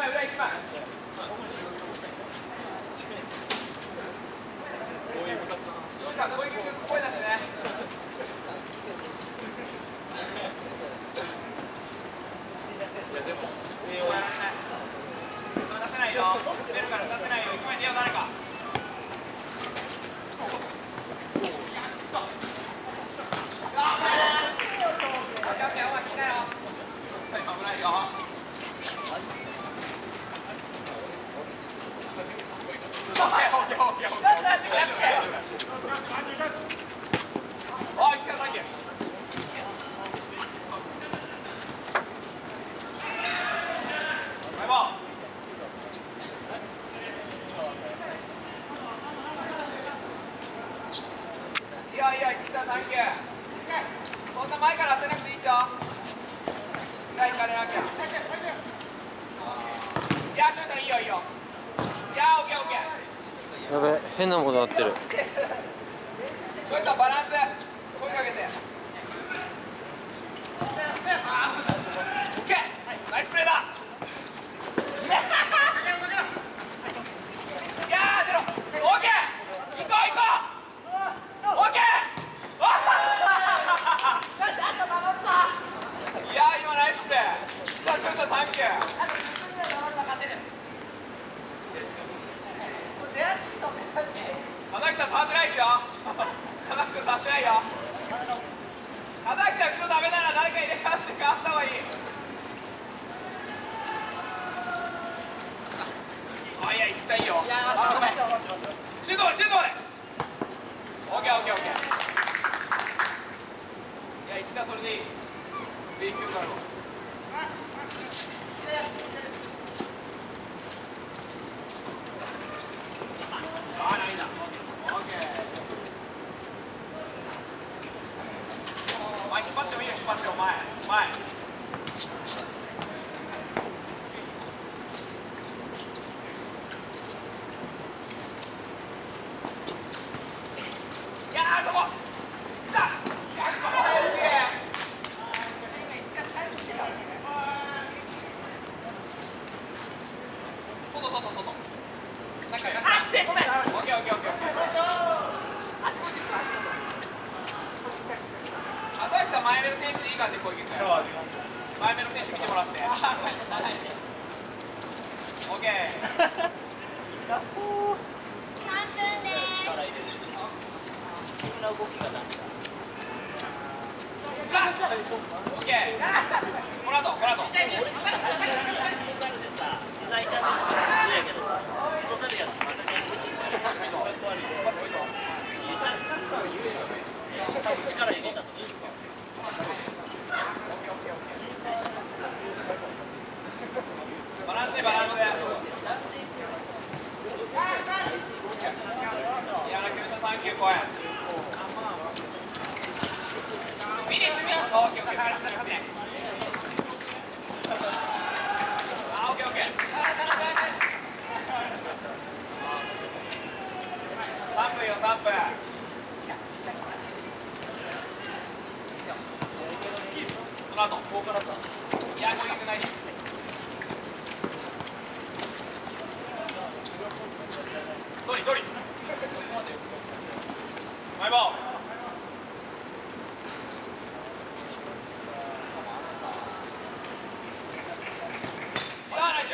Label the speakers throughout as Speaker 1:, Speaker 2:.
Speaker 1: 裏行きます。こういう昔の話。こういう声出してね。いやでも姿勢をやらない。出せないよ。出るから出せないよ。行く前によ誰か。そんな前から焦らなくていいですよ。裏行かれなきゃ。いや、翔さんいいよいいよ。いや、オッケーオッケー。
Speaker 2: やべ、変なものなってる。
Speaker 1: 翔さんバランス。声かけて。オッケー。ナイスプレーだ。いやー出ろ。オッケー。行こう行こう。オッケー。いやー今ナイスプレー。さあ翔さんサンキュー。田崎さん触ってないですよ。田崎さん触ってないよ。田崎さん後ろダメなら誰か入れ替わって変わった方がいい。あ、いや、一切いいよ。シュートまでシュートまで。オッケーオッケーオッケー。いや、一切それでいい。勉強だろう。あ、ないな。オッケー。前引っ張ってもいいよ、引っ張っても前。いやー、そこ。さあ。外。なんかごめん。オッケー。足元。田崎さん前目の選手でいい感じで攻撃。シャワー浴びます。前目の選手見てもらって。オッケー。痛そう。
Speaker 3: 3分です。
Speaker 1: 力入れる。急な動きがなんだ。オッケー。この後。力入れちゃっていいですか。バランス。いや、サンキュー、声。フィニッシュ。オッケー。あ、オッケー。3分よ、3分。その後、ここからさ。いや、攻撃ない。ドリ。前棒。ナイス。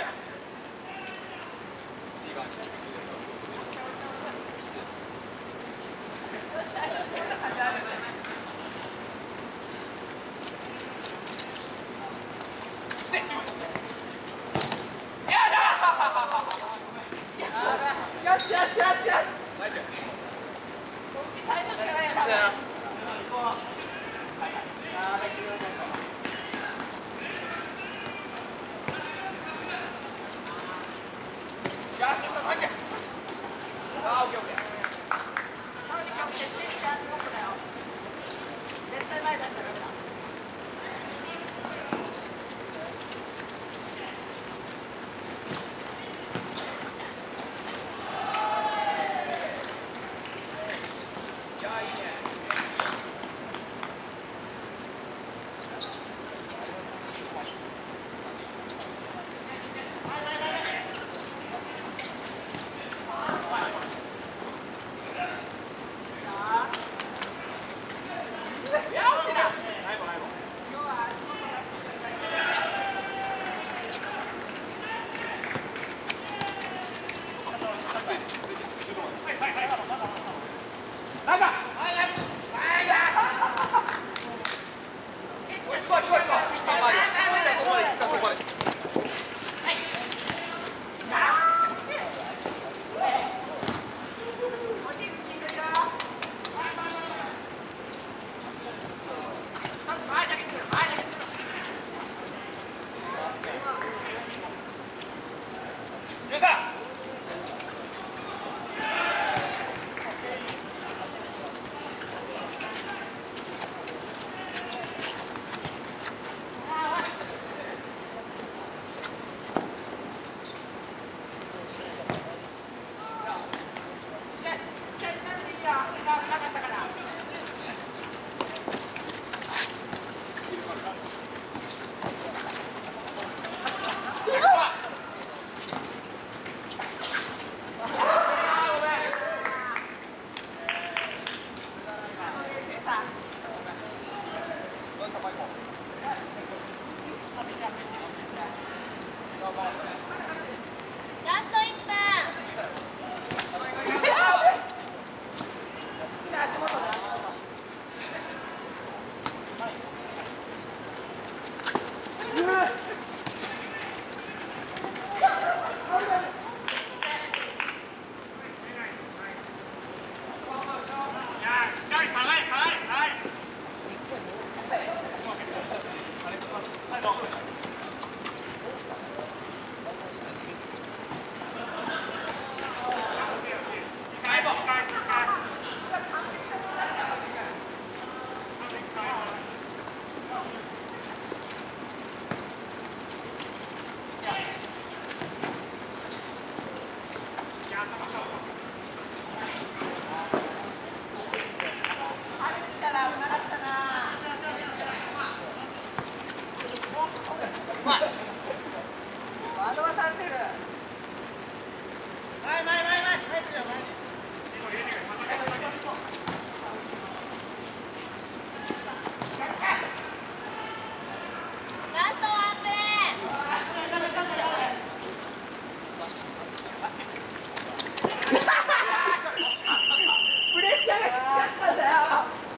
Speaker 1: 13